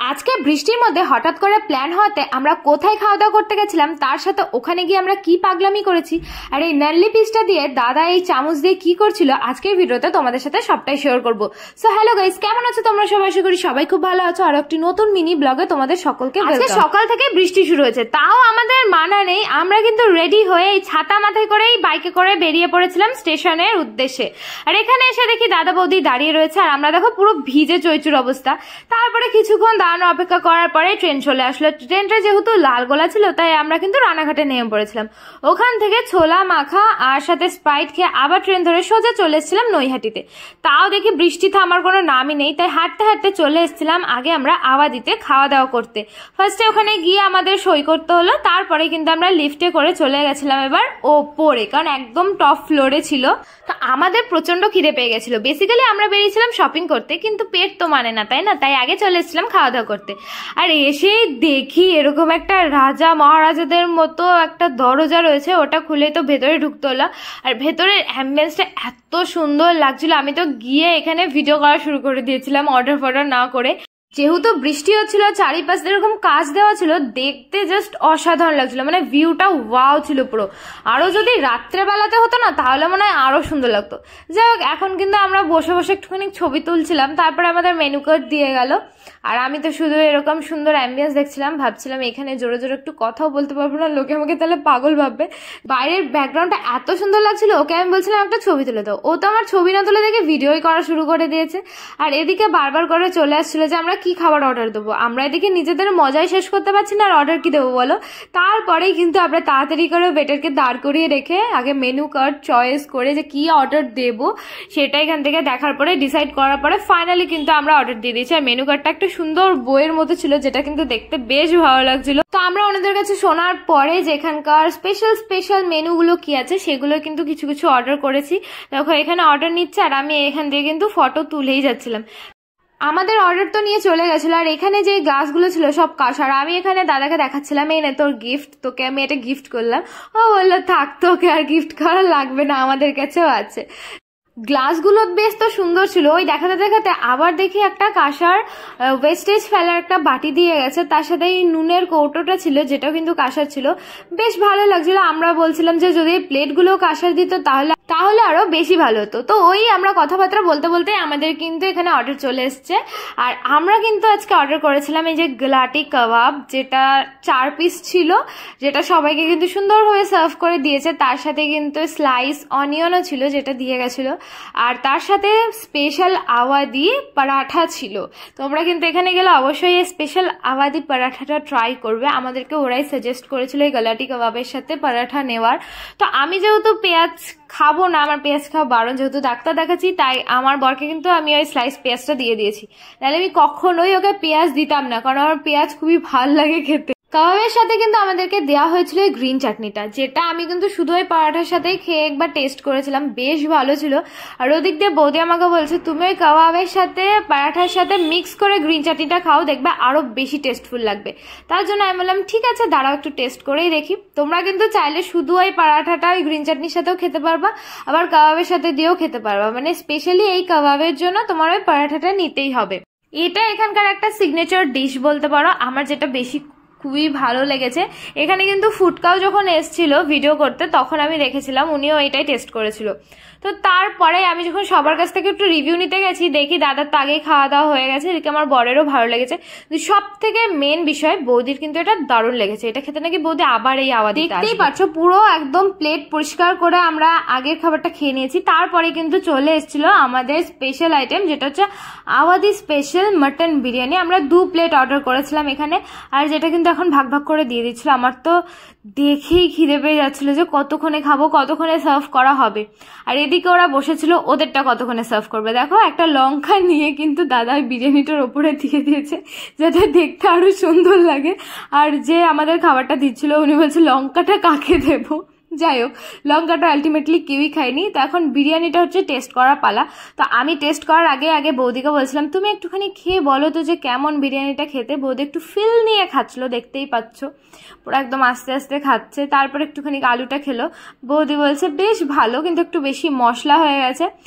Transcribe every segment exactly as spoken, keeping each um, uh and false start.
আজকে বৃষ্টির মধ্যে হঠাৎ করে প্ল্যান হওয়াতে আমরা কোথায় খাওয়া দাওয়া করতে গেছিলাম, তার সাথে ওখানে গিয়ে আমরা কি পাগলামি করেছি, আর এই নাল্লি পিসটা দিয়ে দাদা এই চামচ দিয়ে কি করছিল আজকের ভিডিওতে তোমাদের সাথে সবটাই শেয়ার করবো। সো হ্যালো গাইস, কেমন আছো তোমরা সবাই? আশা করি সবাই খুব ভালো আছো। আর একটি নতুন মিনি ব্লগে তোমাদের সকলকে আজকে সকাল থেকে বৃষ্টি শুরু হয়েছে, তাও আমাদের মানা নেই, আমরা কিন্তু রেডি হয়ে এই ছাতা মাথায় করেই বাইকে করে বেরিয়ে পড়েছিলাম স্টেশনের উদ্দেশ্যে। আর এখানে এসে দেখি দাদা বৌদি দাঁড়িয়ে রয়েছে, আর আমরা দেখো পুরো ভিজে চৈচুর অবস্থা। তারপরে কিছুক্ষণ দাঁড়ানো অপেক্ষা করার পরে ট্রেন চলে আসলো। ট্রেনটা যেহেতু লালগোলা ছিল তাই আমরা কিন্তু রানাঘাটে নেমে পড়েছিলাম। ওখান থেকে ছোলা মাখা আর সাথে স্প্রাইট খেয়ে আবার ট্রেন ধরে সোজা চলে এসেছিলাম নৈহাটিতে। তাও দেখি বৃষ্টি থামার কোনো নামই নেই, তাই হাঁটতে হাঁটতে চলে এসেছিলাম আগে আমরা আওয়াদিতে খাওয়া দাওয়া করতে। ফার্স্টে ওখানে গিয়ে আমাদের সই করতে হলো, তারপরে কিন্তু আমরা লিফটে করে চলে গেছিলাম এবার ওপরে, কারণ একদম টপ ফ্লোরে ছিল। তো আমাদের প্রচন্ড খিদে পেয়ে গেছিল। বেসিক্যালি আমরা বেরিয়েছিলাম শপিং করতে, কিন্তু পেট তো মানে না, তাই না? তাই আগে চলে এসেছিলাম খাওয়া দাওয়া করতে। আর এসে দেখি এরকম একটা রাজা মহারাজাদের মতো একটা দরজা রয়েছে, ওটা খুলে তো ভেতরে ঢুকতে হলো। আর ভেতরের অ্যাম্বিয়েন্সটা এত সুন্দর লাগছিল, আমি তো গিয়ে এখানে ভিডিও করা শুরু করে দিয়েছিলাম অর্ডার ফর্ডার না করে। যেহেতু বৃষ্টি হচ্ছিল, চারিপাশে এরকম কাজ দেওয়া ছিল, দেখতে জাস্ট অসাধারণ লাগছিল, মানে ভিউটা ওয়াও ছিল পুরো। আরো যদি রাত্রেবেলাতে হতো না তাহলে মনে হয় আরো সুন্দর লাগতো। যাই হোক, এখন কিন্তু আমরা বসে বসে একটুখানি ছবি তুলছিলাম, তারপরে আমাদের মেনু কার্ড দিয়ে গেল। আর আমি তো শুধু এরকম সুন্দর অ্যাম্বিয়েন্স দেখছিলাম, ভাবছিলাম এখানে জোরে জোরে একটু কথাও বলতে পারবো না, লোকে আমাকে তাহলে পাগল ভাববে। বাইরের ব্যাকগ্রাউন্ডটা এত সুন্দর লাগছিল, ওকে আমি বলছিলাম একটা ছবি তুলে দাও, ও তো আমার ছবি না তুলে দেখে ভিডিওই করা শুরু করে দিয়েছে। আর এদিকে বারবার করে চলে আসছিল যে আমরা কি খাবার অর্ডার দেবো। আমরা এদিকে নিজেদের মজাই শেষ করতে পারছি না, আর অর্ডার কি দেবো বলো। তারপরেই কিন্তু আমরা তাড়াতাড়ি করে ওয়েটারকে দাঁড় করিয়ে রেখে আগে মেনু কার্ড চয়েস করে যে কি অর্ডার দেবো সেটা এখান থেকে দেখার পরে ডিসাইড করার পরে ফাইনালি কিন্তু আমরা অর্ডার দিয়ে দিয়েছি। আর মেনু কার্ডটা একটা সুন্দর বইয়ের মতো ছিল, যেটা কিন্তু দেখতে বেশ ভালো লাগছিল। তো আমরা ওনাদের কাছে শোনার পরে যে এখানকার স্পেশাল স্পেশাল মেনুগুলো কি আছে সেগুলো কিন্তু কিছু কিছু অর্ডার করেছি। দেখো এখানে অর্ডার নিচ্ছে, আর আমি এখান থেকে কিন্তু ফটো তুলেই যাচ্ছিলাম। আমাদের অর্ডার তো নিয়ে চলে গেছিল, আর এখানে যে গ্লাসগুলো ছিল সব কাঁসার। আমি এখানে দাদাকে দেখাচ্ছিলাম, এই না তোর গিফট, তোকে আমি এটা গিফট করলাম। ও বললো থাক, তোকে আর গিফট করা লাগবে না, আমাদের কাছেও আছে। গ্লাসগুলো বেশ তো সুন্দর ছিল। ওই দেখাতে দেখাতে আবার দেখি একটা কাঁসার ওয়েস্টেজ ফেলার একটা বাটি দিয়ে গেছে, তার সাথে এই নুনের কৌটোটা ছিল যেটাও কিন্তু কাঁসার ছিল, বেশ ভালো লাগছিল। আমরা বলছিলাম যে যদি প্লেটগুলো কাঁসার দিত তাহলে তাহলে আরো বেশি ভালো হতো। তো ওই আমরা কথাবার্তা বলতে বলতে আমাদের কিন্তু এখানে অর্ডার চলে এসছে। আর আমরা কিন্তু আজকে অর্ডার করেছিলাম এই যে গ্লাটি কাবাব, যেটা চার পিস ছিল, যেটা সবাইকে কিন্তু সুন্দরভাবে সার্ভ করে দিয়েছে। তার সাথে কিন্তু স্লাইস অনিয়নও ছিল যেটা দিয়ে গেছিল, আর তার সাথে স্পেশাল আওয়াদি পরাঠা ছিল। তোমরা কিন্তু এখানে গেলে অবশ্যই এই স্পেশাল আওয়াদি পরাঠাটা ট্রাই করবে। আমাদেরকে ওরাই সাজেস্ট করেছিল এই গলাটি কাবাবের সাথে পরাঠা নেওয়ার। তো আমি যেহেতু পেঁয়াজ খাবো না, আমার পেঁয়াজ খাওয়া বারণ, যেহেতু ডাক্তার দেখাচ্ছি, তাই আমার বরকে কিন্তু আমি ওই স্লাইস পেঁয়াজটা দিয়ে দিয়েছি। তাহলে আমি কখনোই ওকে পেঁয়াজ দিতাম না, কারণ আমার পেঁয়াজ খুবই ভালো লাগে খেতে। কাবাবের সাথে কিন্তু আমাদেরকে দেওয়া হয়েছিল এই গ্রিন চাটনিটা, যেটা আমি কিন্তু শুধু ওই পরাঠার সাথেই খেয়ে একবার টেস্ট করেছিলাম, বেশ ভালো ছিল। আর ওদিক দিয়ে বৌদি আমাকে বলছে তুমি ওই কাবাবের সাথে পরাঠার সাথে মিক্স করে গ্রিন চাটনিটা খাও, দেখবে আরো বেশি টেস্টফুল লাগবে। তার জন্য আমি বললাম ঠিক আছে দাঁড়াও একটু টেস্ট করেই দেখি। তোমরা কিন্তু চাইলে শুধু ওই পরাঠাটা ওই গ্রিন চাটনির সাথেও খেতে পারবা, আবার কাবাবের সাথে দিয়েও খেতে পারবা, মানে স্পেশালি এই কাবাবের জন্য তোমার ওই পরাঠাটা নিতেই হবে। এটা এখানকার একটা সিগনেচার ডিশ বলতে পারো, আমার যেটা বেশি খুবই ভালো লেগেছে। এখানে কিন্তু ফুটকাও যখন এসছিল ভিডিও করতে তখন আমি দেখেছিলাম, উনিও এটাই টেস্ট করেছিল। তো তারপরে আমি যখন সবার কাছ থেকে একটু রিভিউ নিতে গেছি, দেখি দাদার তো আগেই খাওয়া দাওয়া হয়ে গেছে, এদিকে আমার বরেরও ভালো লেগেছে। সব থেকে মেন বিষয় বৌদির কিন্তু এটা দারুণ লেগেছে, এটা খেতে নাকি বৌদি আবার এই আওয়াজ দেখতেই পাচ্ছ। পুরো একদম প্লেট পরিষ্কার করে আমরা আগের খাবারটা খেয়ে নিয়েছি। তারপরে কিন্তু চলে এসেছিল আমাদের স্পেশাল আইটেম, যেটা হচ্ছে আওয়াদি স্পেশাল মাটন বিরিয়ানি। আমরা দু প্লেট অর্ডার করেছিলাম এখানে, আর যেটা কিন্তু এখন ভাগ ভাগ করে দিয়ে দিচ্ছিল। আমার তো দেখেই খিদে পেয়ে যাচ্ছিল যে কতক্ষণে খাবো, কতক্ষণে সার্ভ করা হবে। আর এদিকে ওরা বসেছিল, ওদেরটা কতক্ষণে সার্ভ করবে। দেখো একটা লঙ্কা নিয়ে কিন্তু দাদা বিরিয়ানিটার ওপরে দিয়ে দিয়েছে, যাতে দেখতে আরো সুন্দর লাগে। আর যে আমাদের খাবারটা দিচ্ছিল উনি বলছে লঙ্কাটা কাকে দেবো। যাই হোক, লঙ্কাটা আলটিমেটলি কেউই খায়নি। তো এখন বিরিয়ানিটা হচ্ছে টেস্ট করার পালা। তো আমি টেস্ট করার আগে আগে বৌদিকে বলছিলাম তুমি একটুখানি খেয়ে বলো তো যে কেমন বিরিয়ানিটা খেতে। বৌদি একটু ফিল নিয়ে খাচ্ছিল, দেখতেই পাচ্ছ পুরো একদম আস্তে আস্তে খাচ্ছে। তারপর একটুখানি আলুটা খেলো, বৌদি বলছে বেশ ভালো, কিন্তু একটু বেশি মশলা হয়ে গেছে।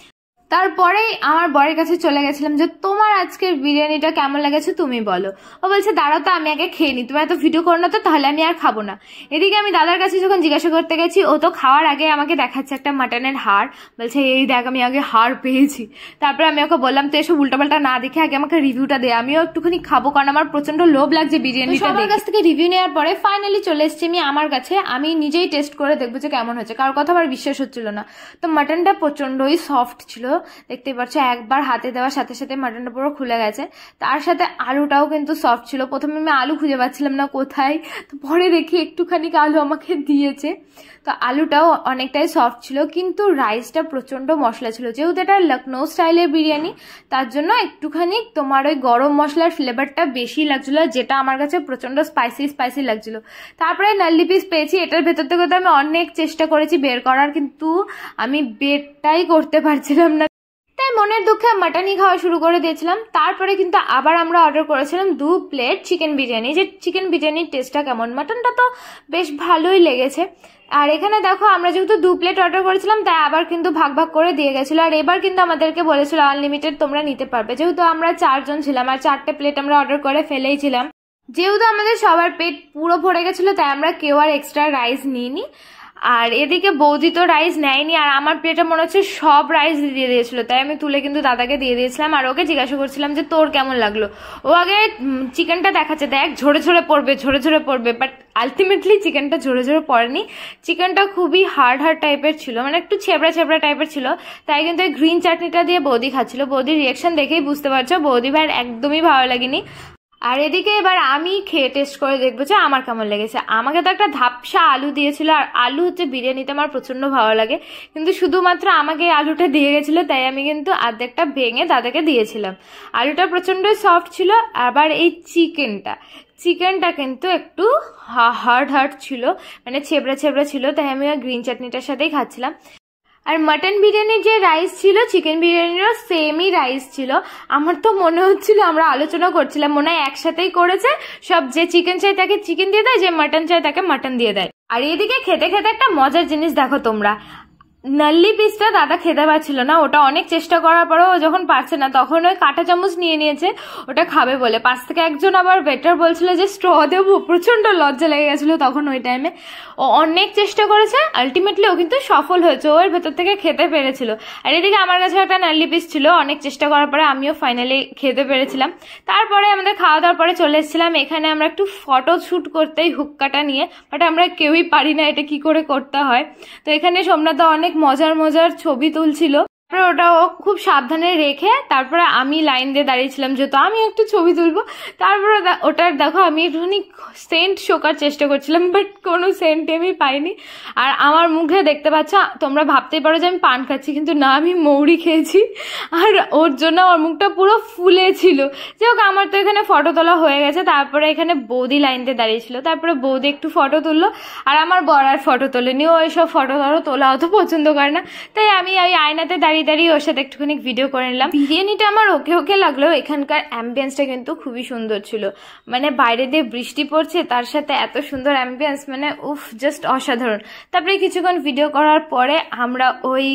তারপরে আমার বরের কাছে চলে গেছিলাম যে তোমার আজকের বিরিয়ানিটা কেমন লেগেছে তুমি বলো। ও বলছে দাঁড়াও তো আমি আগে খেয়ে নিই, তুমি এত ভিডিও করো না তো, তাহলে আমি আর খাবো না। এদিকে আমি দাদার কাছে যখন জিজ্ঞাসা করতে গেছি, ও তো খাওয়ার আগে আমাকে দেখাচ্ছে একটা মাটনের হাড়, বলছে এই দেখ আমি আগে হাড় পেয়েছি। তারপরে আমি ওকে বললাম তো এসব উল্টাপাল্টা না দেখে আগে আমাকে রিভিউটা দে, আমিও একটুখানি খাবো, কারণ আমার প্রচন্ড লোভ লাগছে বিরিয়ানিটা। সবার কাছ থেকে রিভিউ নেওয়ার পরে ফাইনালি চলে এসেছি আমি আমার কাছে, আমি নিজেই টেস্ট করে দেখবো যে কেমন হয়েছে, কারোর কথা আমার বিশ্বাস হচ্ছিল না। তো মাটনটা প্রচন্ডই সফট ছিল, দেখতেই পাচ্ছ একবার হাতে দেওয়ার সাথে সাথে মাটনটা পুরো খুলে গেছে। তার সাথে আলুটাও কিন্তু সফট ছিল। প্রথমে আমি আলু খুঁজে পাচ্ছিলাম না কোথায়, তো পরে দেখি একটুখানি আলু আমাকে দিয়েছে, তো আলুটাও অনেকটাই সফট ছিল। কিন্তু রাইসটা প্রচন্ড মশলা ছিল, যেহেতু এটা লখনৌ স্টাইলের বিরিয়ানি তার জন্য একটুখানি তোমার ওই গরম মশলার ফ্লেভারটা বেশি লাগছিল, যেটা আমার কাছে প্রচন্ড স্পাইসি স্পাইসি লাগছিল। তারপরে নাল্লি পিস পেয়েছি, এটার ভেতর থেকে তো আমি অনেক চেষ্টা করেছি বের করার, কিন্তু আমি বেরটাই করতে পারছিলাম না, তাই মনের দুঃখে মাটনই খাওয়া শুরু করে দিয়েছিলাম। তারপরে কিন্তু আবার আমরা অর্ডার করেছিলাম দু প্লেট চিকেন বিরিয়ানি, যে চিকেন বিরিয়ানির টেস্টটা কেমন, মাটনটা তো বেশ ভালোই লেগেছে। আর এখানে দেখো আমরা যেহেতু দু প্লেট অর্ডার করেছিলাম তাই আবার কিন্তু ভাগ ভাগ করে দিয়ে গেছিলো। আর এবার কিন্তু আমাদেরকে বলেছিল আনলিমিটেড তোমরা নিতে পারবে, যেহেতু আমরা চারজন ছিলাম আর চারটে প্লেট আমরা অর্ডার করে ফেলেই ছিলাম। যেহেতু আমাদের সবার পেট পুরো ভরে গেছিলো তাই আমরা কেউ আর এক্সট্রা রাইস নিইনি। আর এদিকে বৌদি তো রাইস নেয়নি, আর আমার প্লেটে মনে হচ্ছে সব রাইস দিয়ে দিয়েছিল, তাই আমি তুলে কিন্তু দাদাকে দিয়ে দিয়েছিলাম। আর ওকে জিজ্ঞাসা করছিলাম যে তোর কেমন লাগলো। ও আগে চিকেনটা দেখাচ্ছে, দেখ ঝরে ঝরে পড়বে ঝরে ঝরে পড়বে, বাট আলটিমেটলি চিকেনটা ঝরে ঝরে পড়েনি। চিকেনটা খুবই হার্ড হার্ড টাইপের ছিল, মানে একটু ছেবড়া ছেবড়া টাইপের ছিল, তাই কিন্তু এই গ্রিন চাটনিটা দিয়ে বৌদি খাচ্ছিল। বৌদির রিয়াকশন দেখেই বুঝতে পারছো বৌদি ভাইয়ের একদমই ভালো লাগেনি। আর এদিকে এবার আমি খেয়ে টেস্ট করে দেখবো যে আমার কেমন লেগেছে। আমাকে তো একটা ধাপসা আলু দিয়েছিল, আর আলু হচ্ছে বিরিয়ানিতে আমার প্রচন্ড ভালো লাগে, কিন্তু শুধুমাত্র আমাকে আলুটা দিয়ে গেছিলো, তাই আমি কিন্তু অর্ধেকটা ভেঙে দাদাকে দিয়েছিলাম। আলুটা প্রচন্ডই সফট ছিল। আবার এই চিকেনটা চিকেনটা কিন্তু একটু হার্ড হার্ড ছিল, মানে ছেবড়া ছেবড়া ছিল, তাই আমি গ্রিন চাটনিটার সাথেই খাচ্ছিলাম। আর মাটন বিরিয়ানির যে রাইস ছিল চিকেন বিরিয়ানিরও সেমই রাইস ছিল। আমার তো মনে হচ্ছিল আমরা আলোচনা করছিলাম মনে হয় একসাথেই করেছে সব, যে চিকেন চাই তাকে চিকেন দিয়ে দেয়, যে মাটন চাই তাকে মাটন দিয়ে দেয়। আর এদিকে খেতে খেতে একটা মজার জিনিস দেখো তোমরা, নাল্লি পিসটা দাদা খেতে পারছিল না, ওটা অনেক চেষ্টা করার পরেও ও যখন পারছে না তখন ওই কাঁটা চামচ নিয়ে নিয়েছে ওটা খাবে বলে। পাশ থেকে একজন আবার ওয়েটার বলছিল যে স্ট্র দেবো, প্রচন্ড লজ্জা লেগে গেছিল তখন ওই টাইমে। ও অনেক চেষ্টা করেছে, আলটিমেটলি ও কিন্তু সফল হয়েছে, ওর ভেতর থেকে খেতে পেরেছিল। আর এদিকে আমার কাছে একটা নাল্লি পিস ছিল, অনেক চেষ্টা করার পরে আমিও ফাইনালি খেতে পেরেছিলাম। তারপরে আমাদের খাওয়া দাওয়ার পরে চলে এসেছিলাম এখানে আমরা একটু ফটো শ্যুট করতে হুক্কাটা নিয়ে, বাট আমরা কেউই পারি না এটা কি করে করতে হয়। তো এখানে সোমনাথ অনেক মজার মজার ছবি তুলছিল, তারপরে ওটা খুব সাবধানে রেখে তারপরে আমি লাইন দিয়ে দাঁড়িয়েছিলাম যেহেতু আমি একটু ছবি তুলবো। তারপরে ওটার দেখো আমি একটুখানি সেন্ট শোকার চেষ্টা করছিলাম, বাট কোনো সেন্ট আমি পাইনি। আর আমার মুখে দেখতে পাচ্ছ, তোমরা ভাবতেই পারো যে আমি পান খাচ্ছি, কিন্তু না, আমি মৌরি খেয়েছি। আর ওর জন্য ওর মুখটা পুরো ফুলে ছিল। যাই হোক আমার তো এখানে ফটো তোলা হয়ে গেছে। তারপরে এখানে বৌদি লাইন দিয়ে দাঁড়িয়েছিল, তারপরে বৌদি একটু ফটো তুললো, আর আমার বর আর ফটো তোলেনি, ও এইসব ফটো ধরো তোলা অত পছন্দ করে না, তাই আমি ওই আয়নাতে দাঁড়িয়ে দাঁড়িয়ে ওর সাথে একটুখানি ভিডিও করে নিলাম। বিরিয়ানিটা আমার ওকে ওকে লাগলেও এখানকার অ্যাম্বিয়েন্সটা কিন্তু খুবই সুন্দর ছিল, মানে বাইরে দিয়ে বৃষ্টি পড়ছে তার সাথে এত সুন্দর অ্যাম্বিয়েন্স, মানে উফ জাস্ট অসাধারণ। তারপরে কিছুক্ষণ ভিডিও করার পরে আমরা ওই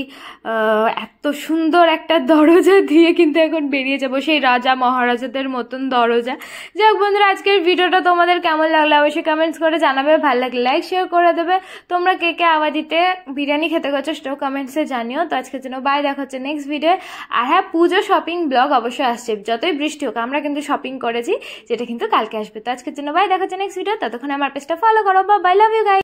এত সুন্দর একটা দরজা দিয়ে কিন্তু এখন বেরিয়ে যাবো, সেই রাজা মহারাজাদের মতন দরজা। যাই হোক বন্ধুরা, আজকের ভিডিওটা তোমাদের কেমন লাগলো অবশ্যই কমেন্টস করে জানাবে, ভালো লাগলে লাইক শেয়ার করে দেবে। তোমরা কে কে আবাদিতে বিরিয়ানি খেতে গেছো সেটাও কমেন্টসে জানিও। তো আজকের জন্য বাই, দেখা হচ্ছে নেক্সট ভিডিও। আর হ্যাঁ, পুজো শপিং ব্লগ অবশ্যই আসছে, যতই বৃষ্টি হোক আমরা কিন্তু শপিং করেছি, যেটা কিন্তু কালকে আসবে। তো আজকের জন্য বাই, দেখা হচ্ছে নেক্সট ভিডিও। ততক্ষণ আমার পেজটা ফলো করো, বা বাই, লাভ ইউ গাইস।